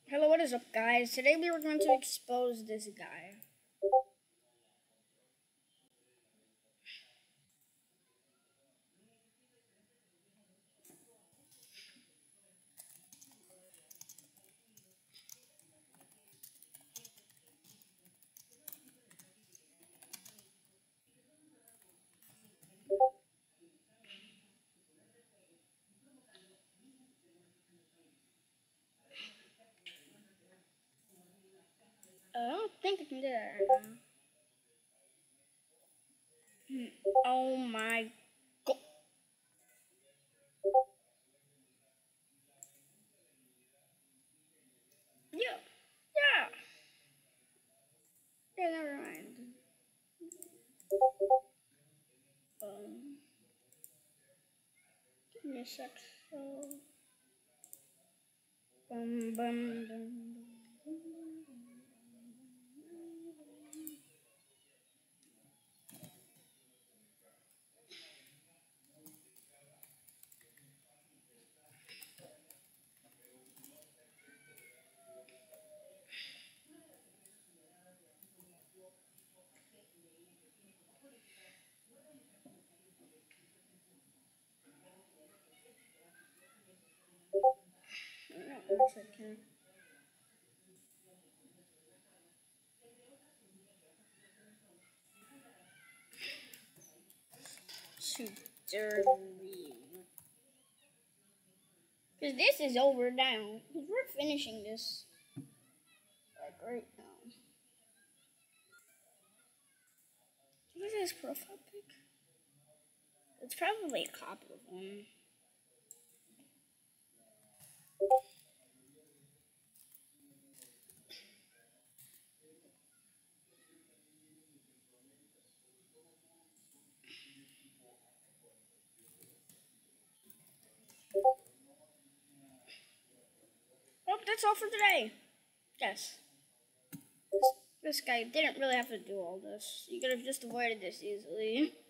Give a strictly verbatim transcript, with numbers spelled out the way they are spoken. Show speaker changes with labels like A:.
A: Hello, what is up, guys? Today we are going to expose this guy. Uh, I don't think I can do that right now. Hmm. Oh my god. Yeah. Yeah. Yeah, never mind. Um, give me a sec. So, bum, bum, bum, no, one second. Too dirty. Because this is over now. Because we're finishing this. Like right now. What is this profile pic? It's probably a copy of one. Oh, that's all for today. Yes. This, this guy didn't really have to do all this. You could have just avoided this easily.